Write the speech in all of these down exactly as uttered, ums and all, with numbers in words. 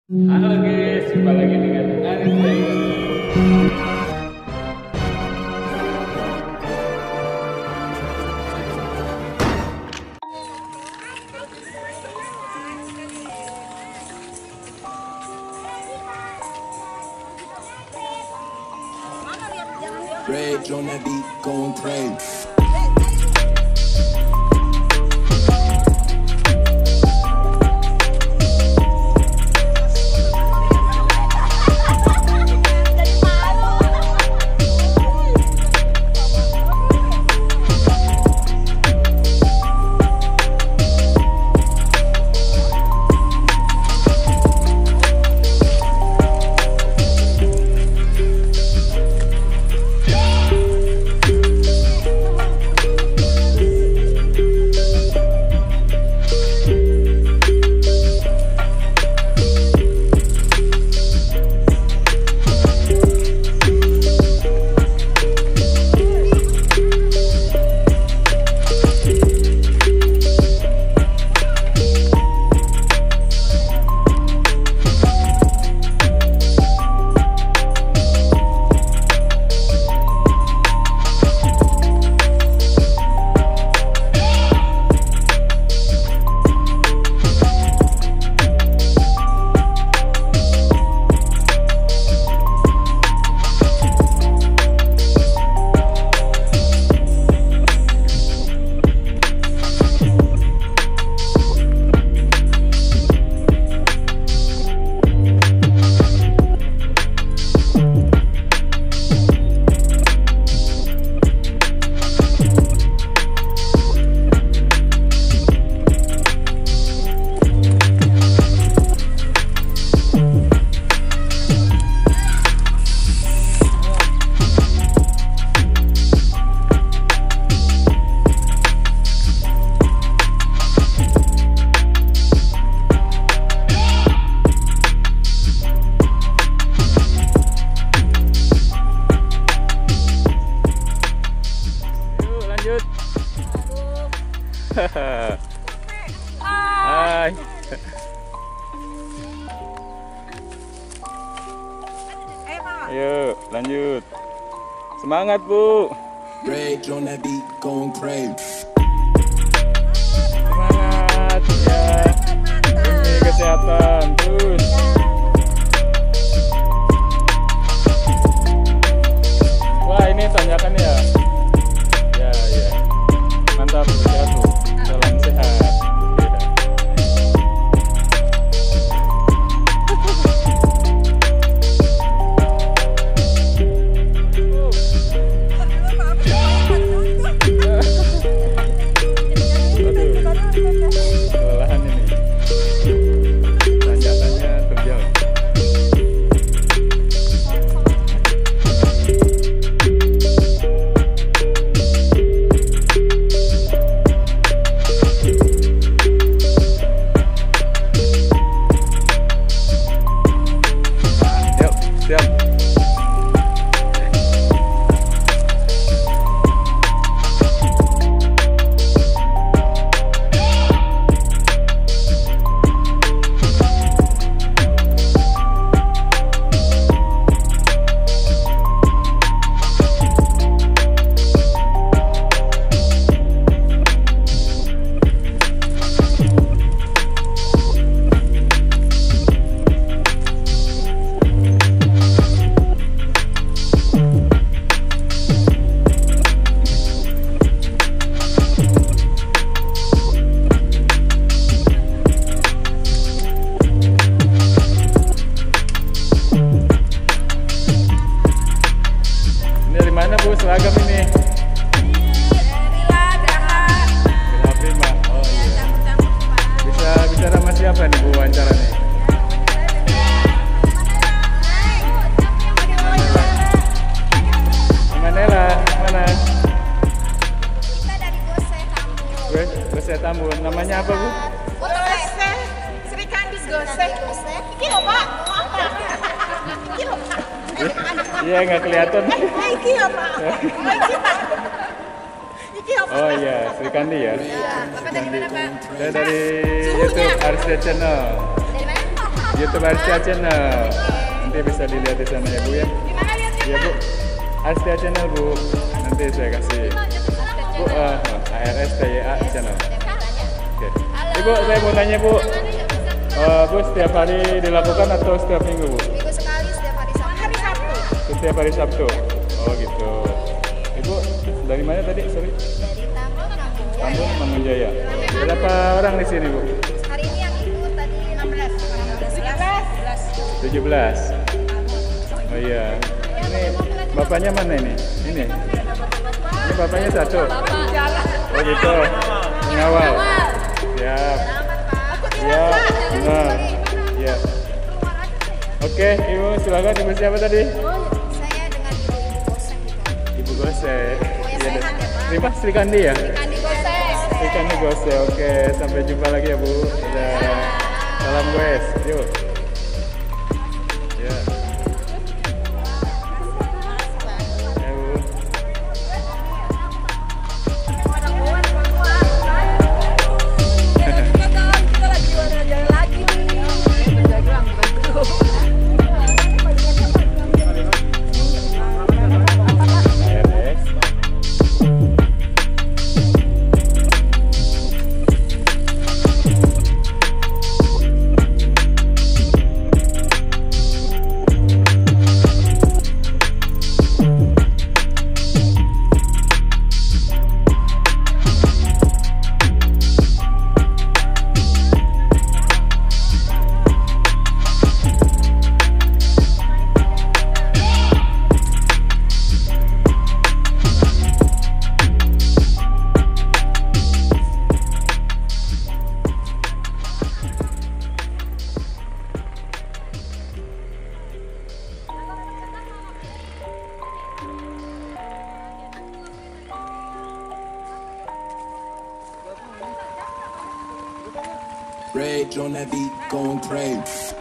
Halo guys, jumpa lagi dengan Arstya. Rage on that beat, going crazy. Hai. Ayo lanjut. Semangat Bu. Rage on that beat, going crazy. Semangat ya. Demi kesehatan terus. Wah ini tanjakan ya. Ya ya. Mantap sehat Bu. Salam sehat. Seragam ini. Oh iya. Bisa bicara sama siapa nih Bu wawancara nih? Manela, mana? Kita dari Goseh Tambun. Goseh Tambun. Namanya apa Bu? Goseh. Srikandi Goseh. Iki lho Pak. Iki lho Pak. Iya nggak kelihatan. Iki lho Pak. Iki lho Pak. Oh iya, Srikandi ya. Iya. Bapak dari mana Pak? Saya dari YouTube Arstya Channel. Dari mana? YouTube Arstya Channel. Nanti bisa dilihat di sana ya Bu ya. Iya Bu. Arstya Channel Bu. Nanti saya kasih. Bu, uh, A R S T Y A Channel. Oke. Ibu, saya mau tanya Bu. Uh, Bu, setiap hari dilakukan atau setiap minggu Bu? Minggu sekali, setiap hari Sabtu. Hari Sabtu. Setiap hari Sabtu. Oh gitu. Ibu dari mana tadi? Sorry. Dari Tambun, Tambun, Mangun Jaya. Berapa orang di sini Bu? Hari ini yang ikut tadi enam belas. tujuh belas. Oh iya. Ini bapaknya mana ini? Ini. Ini bapaknya satu. Oh gitu. Pengawal. Siap. Ya, benar. Ya. Oke, Ibu silakan. Ibu siapa tadi? Saya dengan Ibu Goseh gitu. Ibu Goseh. Iya. sehat ya, Pak. Terima Srikandi ya? Srikandi Goseh. Srikandi Goseh. Oke, sampai jumpa lagi ya Bu. Dadah. Salam Gowes. Yuk. Ya. Ya Bu. Rage on that beat, going crazy.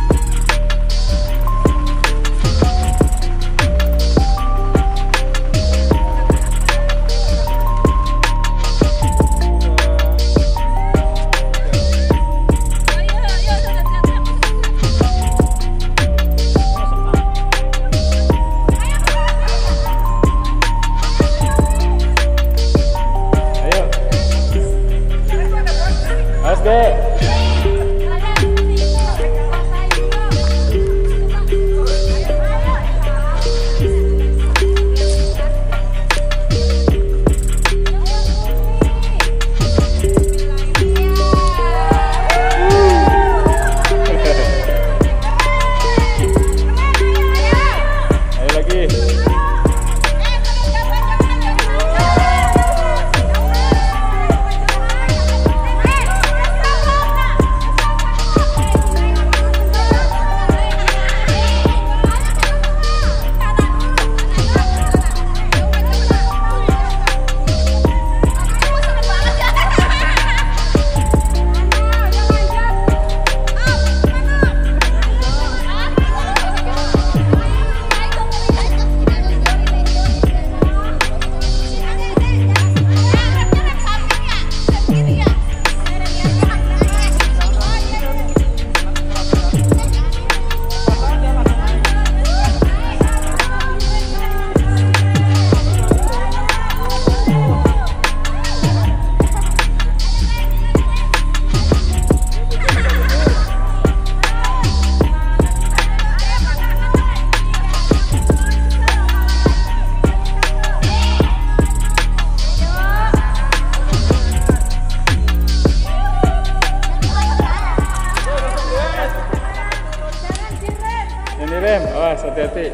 Awas, hati-hati.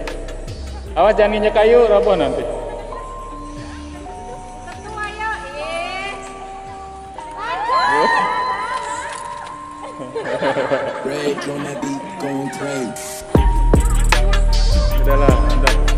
Awas jangan injek kayu, roboh nanti. Udahlah, mantap.